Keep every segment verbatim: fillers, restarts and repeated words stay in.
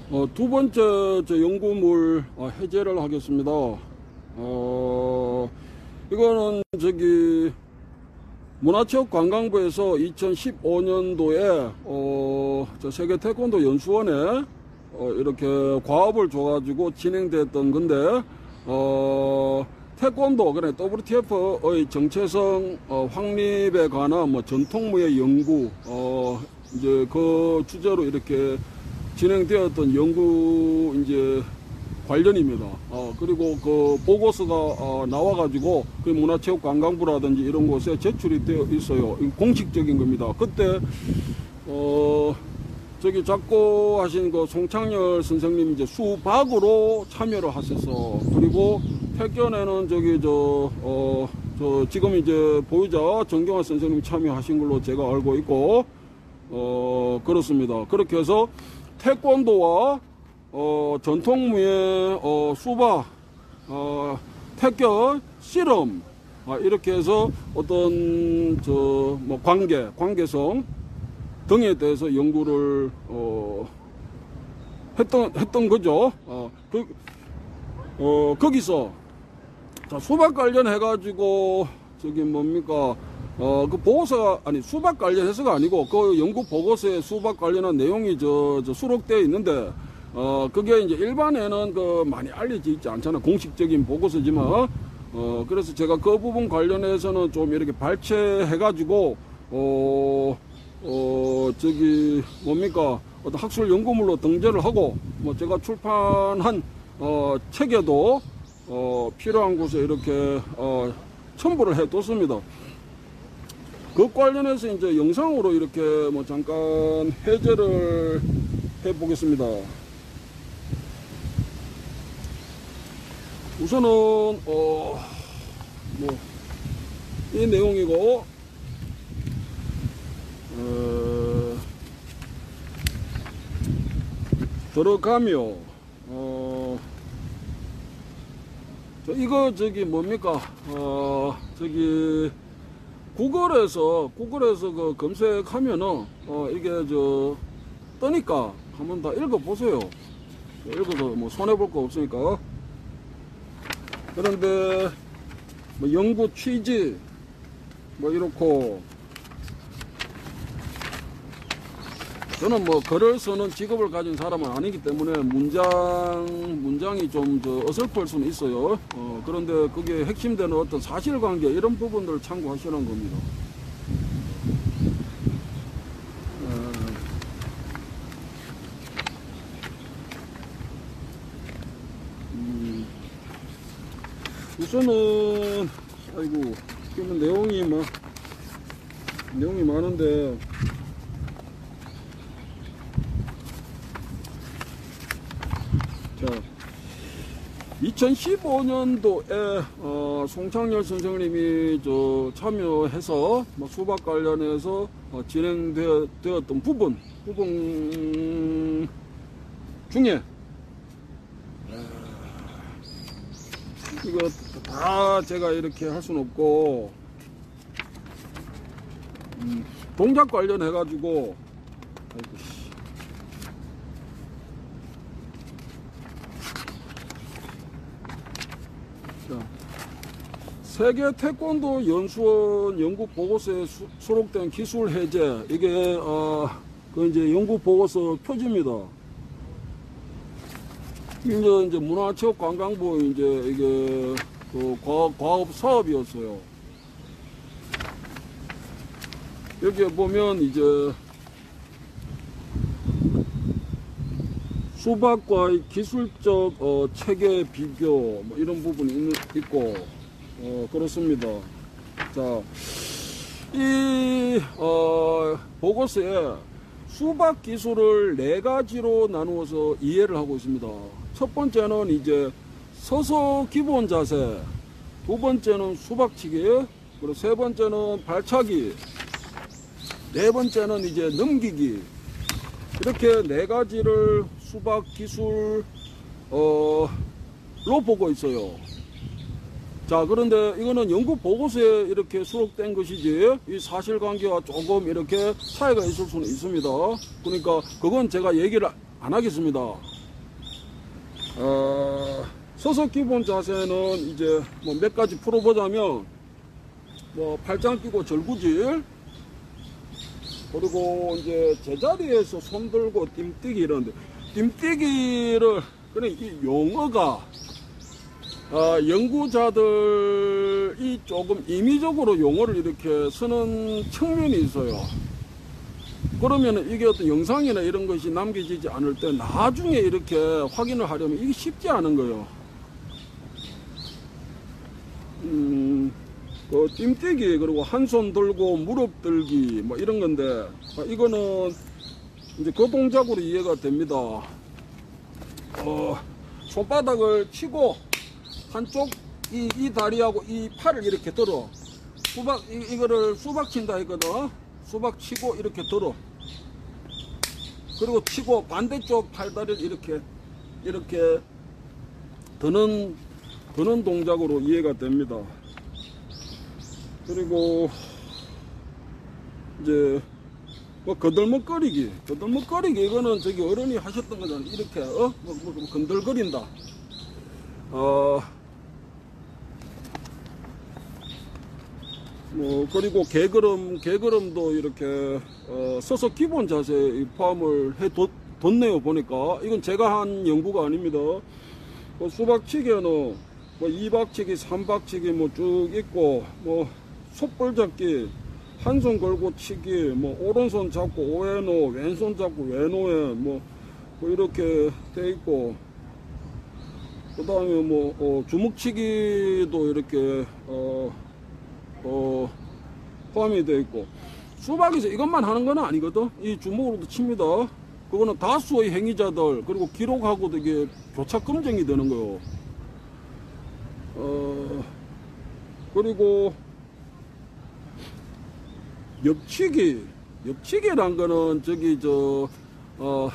어, 두 번째 저 연구물 어, 해제를 하겠습니다. 어, 이거는 저기 문화체육관광부에서 이천십오 년도에 어, 저 세계 태권도 연수원에 어, 이렇게 과업을 줘가지고 진행됐던 건데, 어, 태권도, 그래, 더블유티에프의 정체성 어, 확립에 관한 뭐 전통무예 연구, 어, 이제 그 주제로 이렇게 진행되었던 연구 이제 관련입니다. 어, 그리고 그 보고서가 어, 나와가지고 그 문화체육관광부라든지 이런 곳에 제출이 되어 있어요. 공식적인 겁니다. 그때 어, 저기 작고하신 그 송창열 선생님 이제 수박으로 참여를 하셔서, 그리고 태견에는 저기 저, 어, 저 지금 이제 보유자 정경화 선생님 참여하신 걸로 제가 알고 있고, 어, 그렇습니다. 그렇게 해서 태권도와 어, 전통무예 어, 수박, 어, 태견, 씨름, 아, 이렇게 해서 어떤 저 뭐 관계, 관계성 등에 대해서 연구를 어, 했던 했던 거죠. 어, 그, 어 거기서 자, 수박 관련해 가지고 저기 뭡니까? 어, 그 보고서가, 아니, 수박 관련해서가 아니고, 그 연구 보고서에 수박 관련한 내용이 저, 저 수록되어 있는데, 어, 그게 이제 일반에는 그 많이 알려져 있지 않잖아. 공식적인 보고서지만, 어, 그래서 제가 그 부분 관련해서는 좀 이렇게 발췌해가지고, 어, 어, 저기, 뭡니까? 어떤 학술 연구물로 등재를 하고, 뭐 제가 출판한, 어, 책에도, 어, 필요한 곳에 이렇게, 어, 첨부를 해뒀습니다. 그 관련해서 이제 영상으로 이렇게 뭐 잠깐 해제를 해 보겠습니다. 우선은 어 뭐 이 내용이고, 어 들어가며 어 저 이거 저기 뭡니까? 어 저기 구글에서 구글에서 그 검색하면은 어 이게 저 뜨니까 한번 다 읽어보세요. 읽어서 뭐 손해볼 거 없으니까. 그런데 뭐 연구 취지 뭐 이렇고, 저는 뭐 글을 쓰는 직업을 가진 사람은 아니기 때문에 문장 문장이 좀 저 어설플 수는 있어요. 어, 그런데 그게 핵심되는 어떤 사실관계 이런 부분들을 참고하시는 겁니다. 어, 음, 우선은 아이고 지금 내용이 막 내용이 많은데. 자, 이천십오 년도에 어, 송창열 선생님이 저 참여해서 뭐 수박 관련해서 어, 진행되었던 부분 부분 중에 이거 다 제가 이렇게 할 수는 없고, 음, 동작 관련해 가지고 아이고, 자, 세계 태권도 연수원 연구 보고서에 수, 수록된 기술 해제, 이게 어, 그 이제 연구 보고서 표지입니다. 이제 이제 문화체육관광부 이제 이게 그 과업, 과업 사업이었어요. 여기에 보면 이제 수박과의 기술적 어, 체계 비교 뭐 이런 부분이 있는, 있고 어, 그렇습니다. 자, 이 어, 보고서에 수박 기술을 네 가지로 나누어서 이해를 하고 있습니다. 첫 번째는 이제 서서 기본 자세, 두 번째는 수박치기, 그리고 세 번째는 발차기, 네 번째는 이제 넘기기, 이렇게 네 가지를 수박 기술로 보고 있어요. 자, 그런데 이거는 연구 보고서에 이렇게 수록된 것이지 이 사실관계와 조금 이렇게 차이가 있을 수는 있습니다. 그러니까 그건 제가 얘기를 안 하겠습니다. 어, 서서 기본 자세는 이제 뭐 몇 가지 풀어보자면, 뭐 팔짱 끼고 절구질, 그리고 이제 제자리에서 손 들고 띵뛰기 이런데, 띵뛰기를, 그래, 이 용어가, 어, 연구자들이 조금 임의적으로 용어를 이렇게 쓰는 측면이 있어요. 그러면 이게 어떤 영상이나 이런 것이 남겨지지 않을 때 나중에 이렇게 확인을 하려면 이게 쉽지 않은 거예요. 음, 그 띵뛰기, 그리고 한 손 들고 무릎 들기, 뭐 이런 건데, 이거는 이제 그 동작으로 이해가 됩니다. 어, 손바닥을 치고 한쪽 이, 이 다리하고 이 팔을 이렇게 들어. 수박, 이, 이거를 수박 친다 했거든. 수박 치고 이렇게 들어. 그리고 치고 반대쪽 팔다리를 이렇게, 이렇게 드는, 드는 동작으로 이해가 됩니다. 그리고, 이제, 뭐, 거들먹거리기. 거들먹거리기, 이거는 저기 어른이 하셨던 거잖아요. 이렇게, 어? 뭐, 뭐, 뭐 건들거린다. 어, 뭐, 그리고 개걸음, 개걸음도 이렇게, 어, 서서 기본 자세에 포함을 해 뒀네요, 보니까. 이건 제가 한 연구가 아닙니다. 뭐 수박치기에는 뭐 이박치기, 삼박치기 뭐 쭉 있고, 뭐, 솥불 잡기, 한 손 걸고 치기, 뭐, 오른손 잡고 오해노, 왼손 잡고 외노에, 뭐, 뭐 이렇게 돼 있고, 그 다음에 뭐, 어, 주먹치기도 이렇게, 어, 어, 포함이 되어 있고, 수박에서 이것만 하는 건 아니거든. 이 주먹으로도 칩니다. 그거는 다수의 행위자들, 그리고 기록하고도 이게 교차 검증이 되는 거요. 어, 그리고 옆치기, 옆치기란 거는 저기 저, 어,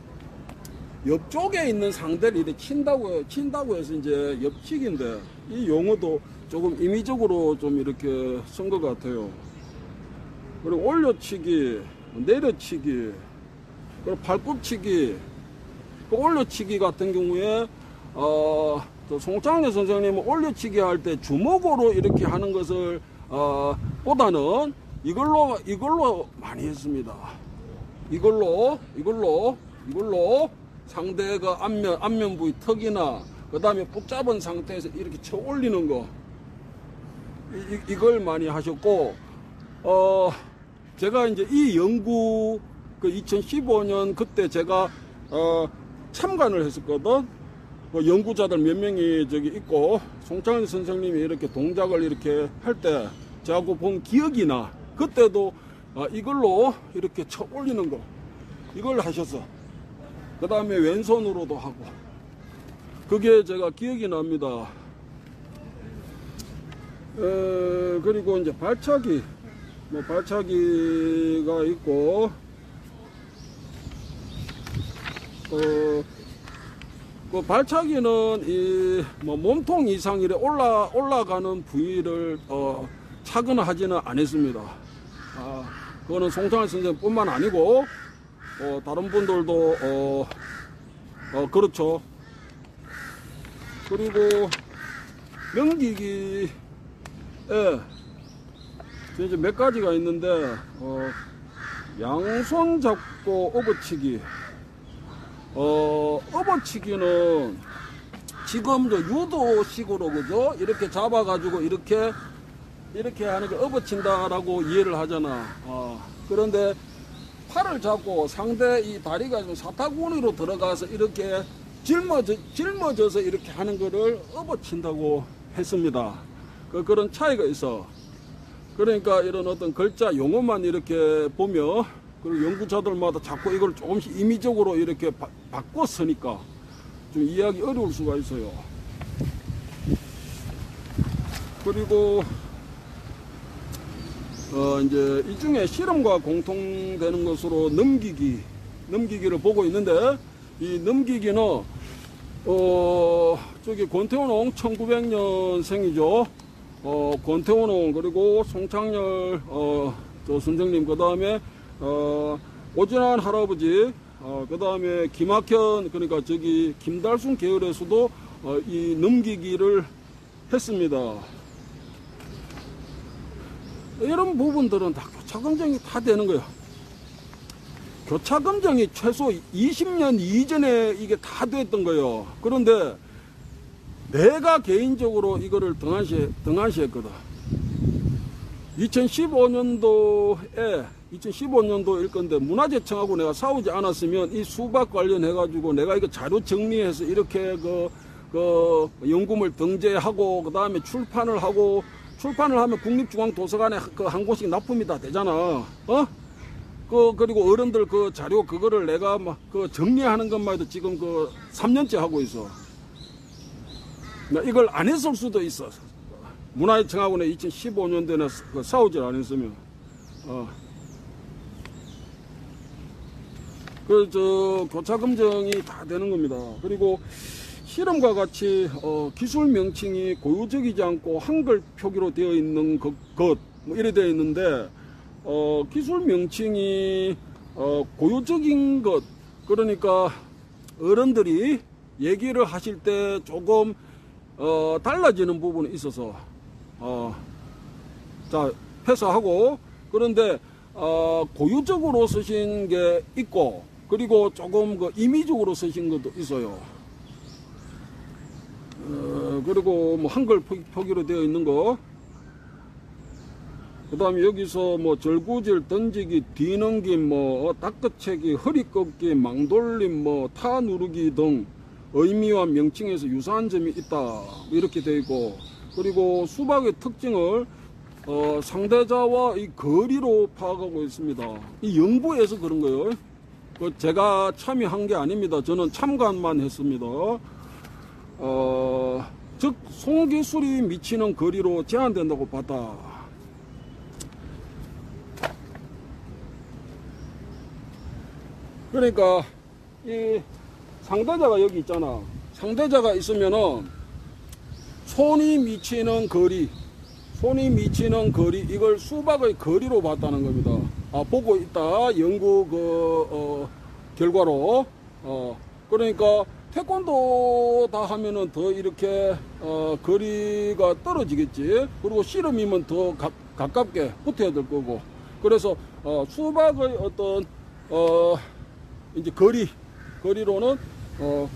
옆쪽에 있는 상대를 이렇게 친다고 해요. 친다고 해서 이제 옆치기인데, 이 용어도 조금 임의적으로 좀 이렇게 쓴 것 같아요. 그리고 올려치기, 내려치기, 그리고 발굽치기. 그 올려치기 같은 경우에, 어, 송창래 선생님은 올려치기 할 때 주먹으로 이렇게 하는 것을, 어, 보다는 이걸로, 이걸로 많이 했습니다. 이걸로, 이걸로, 이걸로 상대가 안면, 안면 부위 턱이나, 그 다음에 붙잡은 상태에서 이렇게 쳐 올리는 거. 이, 이걸 많이 하셨고, 어, 제가 이제 이 연구, 그 이천십오 년 그때 제가, 어, 참관을 했었거든. 그 연구자들 몇 명이 저기 있고, 송창래 선생님이 이렇게 동작을 이렇게 할 때, 제가 본 기억이 나. 그때도, 어, 이걸로 이렇게 쳐 올리는 거. 이걸 하셨어. 그 다음에 왼손으로도 하고. 그게 제가 기억이 납니다. 에, 그리고 이제 발차기, 뭐 발차기가 있고, 어, 그 발차기는 이 뭐 몸통 이상 이래 올라 올라가는 부위를 어, 차거나 하지는 않았습니다. 아, 그거는 송창래 선생님뿐만 아니고 어, 다른 분들도 어, 어, 그렇죠. 그리고 넘기기. 예, 이제 몇 가지가 있는데, 어, 양손 잡고 업어치기. 어, 업어치기는 지금 저 유도식으로, 그죠? 이렇게 잡아가지고 이렇게, 이렇게 하는 게 업어친다라고 이해를 하잖아. 어, 그런데 팔을 잡고 상대 이 다리가 좀 사타구니로 들어가서 이렇게 짊어져, 짊어져서 이렇게 하는 거를 업어친다고 했습니다. 그, 그런 차이가 있어. 그러니까 이런 어떤 글자 용어만 이렇게 보면, 그리고 연구자들마다 자꾸 이걸 조금씩 임의적으로 이렇게 바, 바꿔 쓰니까 좀 이해하기 어려울 수가 있어요. 그리고, 어, 이제 이 중에 실험과 공통되는 것으로 넘기기, 넘기기를 보고 있는데, 이 넘기기는, 어, 저기 권태원홍 천구백 년생이죠. 어, 권태원홍, 그리고 송창렬, 어, 저 선생님, 그 다음에, 어, 오진환 할아버지, 어, 그 다음에 김학현, 그러니까 저기 김달순 계열에서도 어, 이 넘기기를 했습니다. 이런 부분들은 다 교차검증이 다 되는 거예요. 교차검증이 최소 이십 년 이전에 이게 다 됐던 거예요. 그런데 내가 개인적으로 이거를 등한시, 등한시했거든. 이천십오 년도에, 이천십오 년도일 건데, 문화재청하고 내가 싸우지 않았으면 이 수박 관련해가지고 내가 이거 자료 정리해서 이렇게 그, 그, 연금을 등재하고, 그 다음에 출판을 하고, 출판을 하면 국립중앙도서관에 그 한 권씩 납품이 다 되잖아. 어? 그, 그리고 어른들 그 자료 그거를 내가 막 그 정리하는 것만 해도 지금 그 삼 년째 하고 있어. 이걸 안 했을 수도 있어. 문화재청하고는 이천십오 년도에는 그 싸우질 않았으면. 어. 그, 저, 교차검증이 다 되는 겁니다. 그리고 실험과 같이, 어, 기술 명칭이 고유적이지 않고 한글 표기로 되어 있는 것, 것 뭐 이래 되어 있는데, 어, 기술 명칭이, 어, 고유적인 것, 그러니까 어른들이 얘기를 하실 때 조금, 어, 달라지는 부분이 있어서, 어, 자, 회사하고, 그런데, 어, 고유적으로 쓰신 게 있고, 그리고 조금 그 임의적으로 쓰신 것도 있어요. 어, 그리고 뭐 한글 표기로 되어 있는 거. 그 다음에 여기서 뭐 절구질, 던지기, 뒤넘김, 뭐 닦아채기, 허리 꺾기, 망돌림, 뭐 타 누르기 등 의미와 명칭에서 유사한 점이 있다. 이렇게 되어 있고, 그리고 수박의 특징을 어, 상대자와 이 거리로 파악하고 있습니다. 이 연구에서 그런 거예요. 그 제가 참여한 게 아닙니다. 저는 참관만 했습니다. 어, 즉 송기술이 미치는 거리로 제한된다고 봤다. 그러니까 이 상대자가 여기 있잖아. 상대자가 있으면은 손이 미치는 거리, 손이 미치는 거리, 이걸 수박의 거리로 봤다는 겁니다. 아, 보고 있다. 연구 그 어, 결과로. 어, 그러니까 태권도다 하면은 더 이렇게 어, 거리가 떨어지겠지. 그리고 씨름이면 더 가, 가깝게 붙어야 될 거고. 그래서 어, 수박의 어떤 어, 이제 거리, 거리로는 어,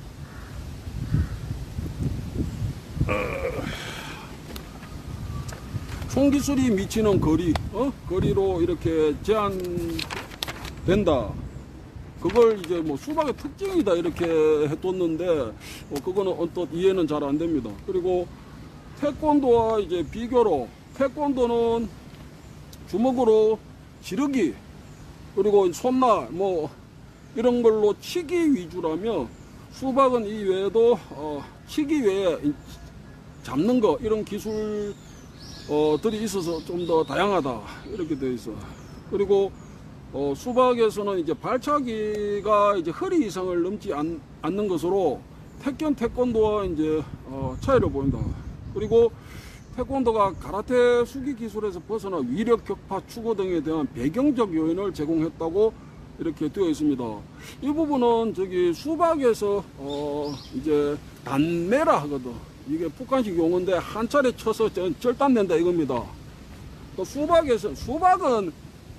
총기술이 미치는 거리, 어? 거리로 이렇게 제한된다. 그걸 이제 뭐 수박의 특징이다 이렇게 해뒀는데, 어, 그거는 언뜻 이해는 잘 안 됩니다. 그리고 태권도와 이제 비교로, 태권도는 주먹으로 지르기, 그리고 손날, 뭐, 이런 걸로 치기 위주라며, 수박은 이 외에도, 어, 치기 외에 잡는 거, 이런 기술, 어, 들이 있어서 좀 더 다양하다. 이렇게 되어 있어. 그리고, 어, 수박에서는 이제 발차기가 이제 허리 이상을 넘지 않, 않는 것으로 태권, 태권도와 이제, 어, 차이를 보인다. 그리고 태권도가 가라테 수기 기술에서 벗어나 위력, 격파, 추구 등에 대한 배경적 요인을 제공했다고 이렇게 되어 있습니다. 이 부분은 저기 수박에서, 어, 이제 단매라 하거든. 이게 북한식 용어인데 한 차례 쳐서 절단낸다 이겁니다. 또 수박에서, 수박은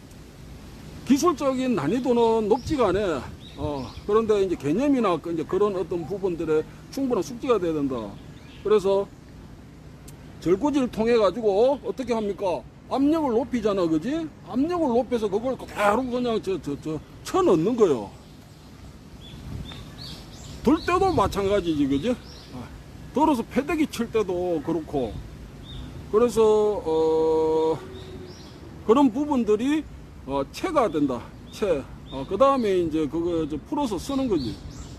기술적인 난이도는 높지가 않아. 어, 그런데 이제 개념이나 이제 그런 어떤 부분들에 충분한 숙지가 돼야 된다. 그래서 절구질 통해 가지고 어떻게 합니까? 압력을 높이잖아, 그지? 압력을 높여서 그걸 그대로 그냥 저, 저, 저, 쳐 넣는 거요. 들 때도 마찬가지지, 그지? 들어서 패대기 칠 때도 그렇고. 그래서, 어, 그런 부분들이, 어, 채가 된다. 채. 어, 그 다음에 이제 그거 저 풀어서 쓰는 거지.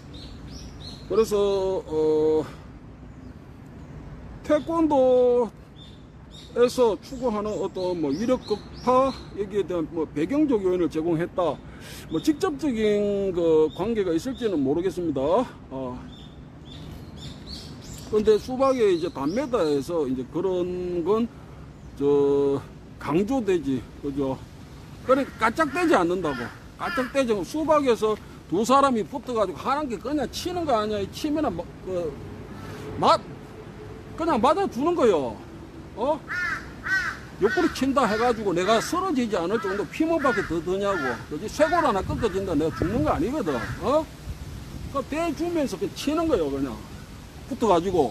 그래서, 어, 태권도에서 추구하는 어떤 뭐 위력 극파, 여기에 대한 뭐 배경적 요인을 제공했다. 뭐 직접적인 그 관계가 있을지는 모르겠습니다. 어. 근데 수박에 이제 단메다에서 이제 그런 건 저 강조되지, 그죠? 그래 까짝대지 않는다고. 까짝대지 수박에서 두 사람이 붙어가지고 하는 게 그냥 치는 거 아니야. 치면은 뭐, 그, 맞 그냥 맞아주는 거요. 어? 옆구리 친다 해가지고 내가 쓰러지지 않을 정도 피문밖에 더 드냐고. 그지? 쇄골 하나 꺾어진다 내가 죽는 거 아니거든. 어? 그 대주면서 그냥 치는 거요. 그냥 붙어가지고.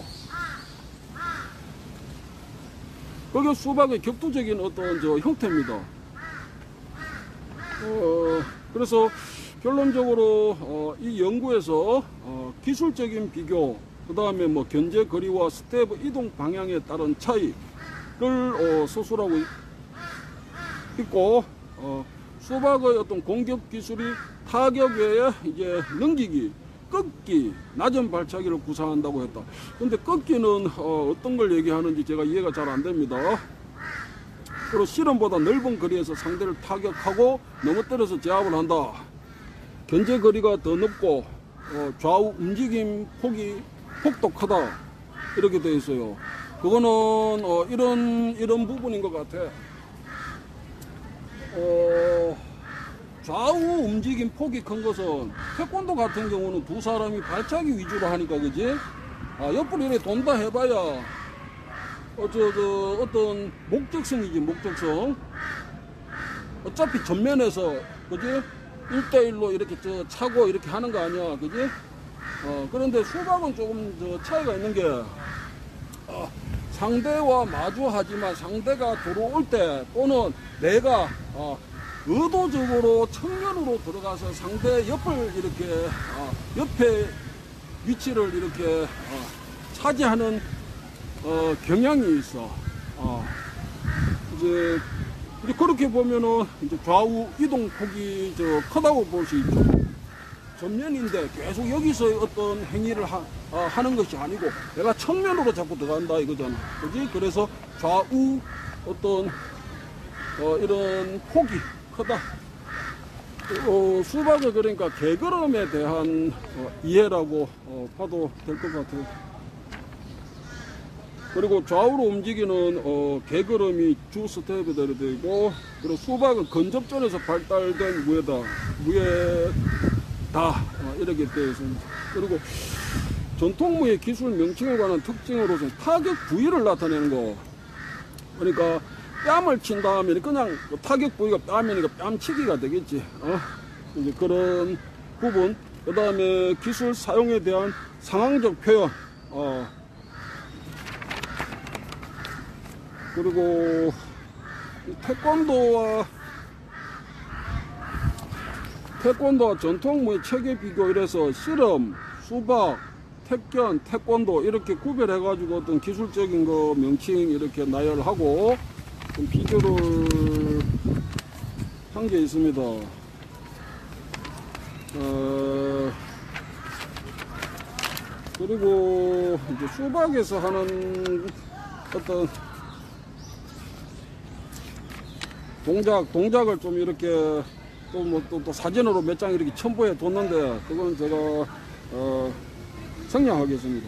그게 수박의 격투적인 어떤 저 형태입니다. 어, 그래서 결론적으로 어, 이 연구에서 어, 기술적인 비교, 그 다음에 뭐 견제 거리와 스텝 이동 방향에 따른 차이를 어, 서술하고 있고, 어, 수박의 어떤 공격 기술이 타격 외에 이제 넘기기, 꺾기, 낮은 발차기를 구사한다고 했다. 근데 꺾기는 어, 어떤 걸 얘기하는지 제가 이해가 잘 안 됩니다. 그리고 실험보다 넓은 거리에서 상대를 타격하고 넘어뜨려서 제압을 한다. 견제 거리가 더 넓고 어, 좌우 움직임 폭이 폭도 크다. 이렇게 되어 있어요. 그거는 어, 이런 이런 부분인 것 같아. 어, 좌우 움직임 폭이 큰 것은 태권도 같은 경우는 두 사람이 발차기 위주로 하니까 그지? 아, 옆으로 이렇게 돈다 해봐야 어, 저, 저, 어떤 목적성이지, 목적성. 어차피 전면에서 그지? 일대일로 이렇게 저 차고 이렇게 하는 거 아니야, 그지? 어, 그런데 수박은 조금 저 차이가 있는 게 어, 상대와 마주하지만 상대가 들어올 때 또는 내가 어, 의도적으로 측면으로 들어가서 상대 옆을 이렇게 어, 옆에 위치를 이렇게 어, 차지하는 어, 경향이 있어. 어, 이제, 이제 그렇게 보면은 이제 좌우 이동 폭이 저 크다고 볼 수 있죠. 전면인데 계속 여기서 어떤 행위를 하, 어, 하는 것이 아니고 내가 측면으로 자꾸 들어간다 이거잖아. 그지? 그래서 좌우 어떤 어, 이런 폭이 크다. 어, 수박을 그러니까 개걸음에 대한 어, 이해라고 어, 봐도 될 것 같아요. 그리고 좌우로 움직이는 어, 개걸음이 주 스텝이 되고, 그리고 수박은 근접전에서 발달된 무예다, 무예다 어, 이렇게 되어 있습니다. 그리고 전통무예 기술 명칭에 관한 특징으로서 타격 부위를 나타내는 거. 그러니까 뺨을 친 다음에 그냥 타격 부위가 뺨이니까 뺨치기가 되겠지. 어? 이제 그런 부분. 그 다음에 기술 사용에 대한 상황적 표현. 어. 그리고 태권도와 태권도와 전통무예 체계 비교 이래서 실험, 수박, 태견, 태권도 이렇게 구별해 가지고 어떤 기술적인 거 명칭 이렇게 나열하고 좀 비교를 한 게 있습니다. 어, 그리고 이제 수박에서 하는 어떤 동작, 동작을 좀 이렇게 또 뭐 또 또 사진으로 몇 장 이렇게 첨부해 뒀는데 그건 제가 어, 성냥하겠습니다.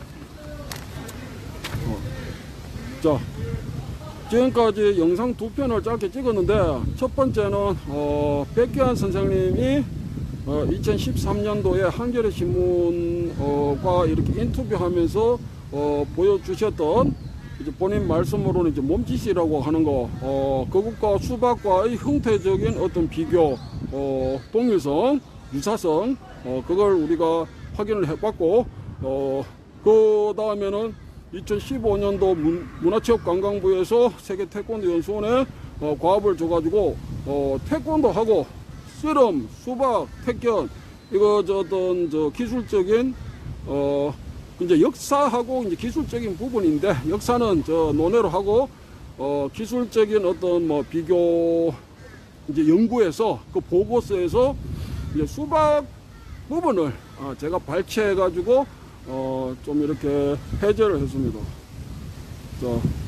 어. 자, 지금까지 영상 두 편을 짧게 찍었는데 첫 번째는 어, 백기환 선생님이 어, 이천십삼 년도에 한겨레 신문과 이렇게 인터뷰하면서 어, 보여주셨던 이제 본인 말씀으로는 이제 몸짓이라고 하는 거, 어, 그것과 수박과의 형태적인 어떤 비교, 어, 동일성, 유사성, 어, 그걸 우리가 확인을 해봤고, 어, 그 다음에는 이천십오 년도 문, 문화체육관광부에서 세계 태권도 연수원에 어, 과업을 줘가지고, 어, 태권도하고 씨름, 수박, 태견, 이거 저 어떤 저 기술적인, 어, 이제 역사하고 이제 기술적인 부분인데 역사는 저 논외로 하고 어 기술적인 어떤 뭐 비교 이제 연구에서 그 보고서에서 이제 수박 부분을 어 제가 발췌해 가지고 어 좀 이렇게 해제를 했습니다. 자.